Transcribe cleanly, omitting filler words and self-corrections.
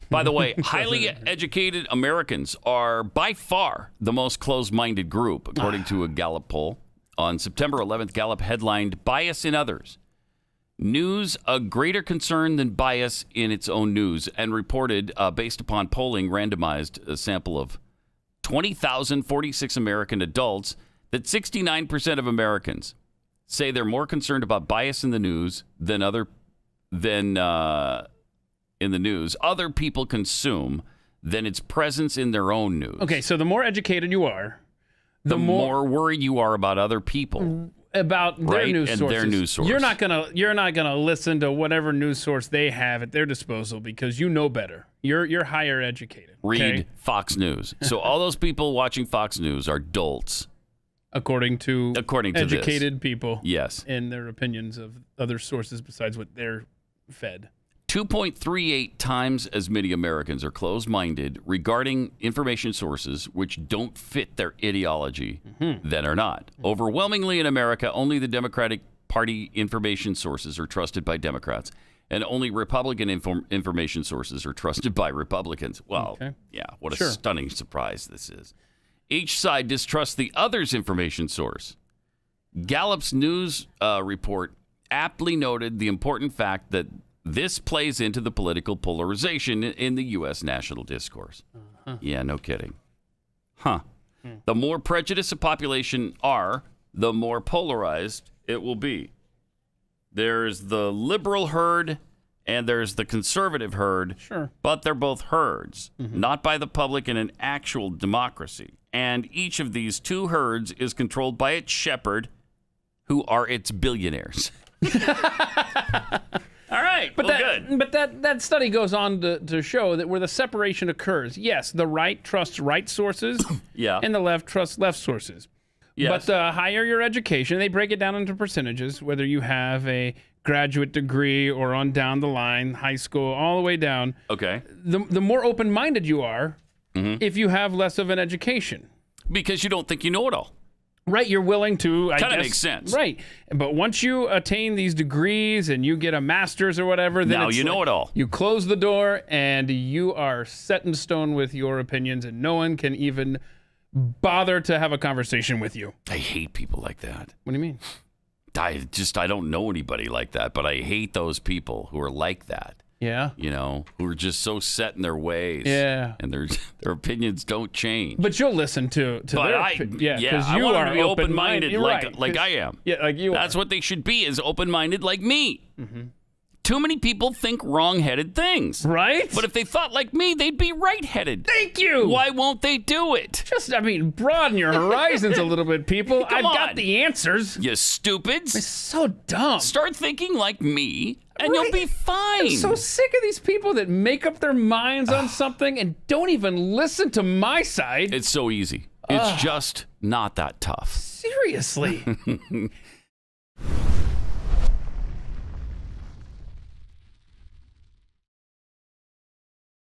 By the way, highly educated Americans are by far the most closed-minded group, according to a Gallup poll. On September 11th, Gallup headlined Bias in Others. News a greater concern than bias in its own news, and reported, based upon polling, randomized a sample of 20,046 American adults, that 69% of Americans say they're more concerned about bias in the news than in the news other people consume than its presence in their own news. Okay, so the more educated you are, the more worried you are about other people, about their right? news and sources. their news source. You're not gonna listen to whatever news source they have at their disposal because you know better. You're higher educated. Okay? Read Fox News. So all those people watching Fox News are dolts, according to educated people. Yes, in their opinions of other sources besides what they're fed. 2.38 times as many Americans are closed-minded regarding information sources which don't fit their ideology than are not. Overwhelmingly in America, only the Democratic Party information sources are trusted by Democrats, and only Republican information sources are trusted by Republicans. Well, yeah, what a stunning surprise this is. Each side distrusts the other's information source. Gallup's news report aptly noted the important fact that this plays into the political polarization in the U.S. national discourse. Yeah, no kidding. The more prejudiced a population are, the more polarized it will be. There's the liberal herd and there's the conservative herd, but they're both herds, not by the public in an actual democracy. And each of these two herds is controlled by its shepherd, who are its billionaires. All right, but that study goes on to show that where the separation occurs, yes, the right trusts right sources, and the left trusts left sources. Yes. But the higher your education, they break it down into percentages, whether you have a graduate degree or on down the line, high school, all the way down. Okay. The more open-minded you are, if you have less of an education. Because you don't think you know it all. Right, you're willing to, I guess. Kind of makes sense. Right, but once you attain these degrees and you get a master's or whatever, then now it's you know it all. You close the door and you are set in stone with your opinions, and no one can even bother to have a conversation with you. I hate people like that. What do you mean? I don't know anybody like that, but I hate those people who are like that. Yeah. You know, who are just so set in their ways. Yeah. And their opinions don't change. But you'll listen to their opinions. Yeah, I want to be open-minded like I am. Yeah, like you That's what they should be, is open-minded like me. Too many people think wrong-headed things. Right? But if they thought like me, they'd be right-headed. Thank you! Why won't they do it? Just, broaden your horizons a little bit, people. I've got the answers. You stupids. It's so dumb. Start thinking like me, and you'll be fine. I'm so sick of these people that make up their minds on something and don't even listen to my side. It's so easy. It's just not that tough. Seriously.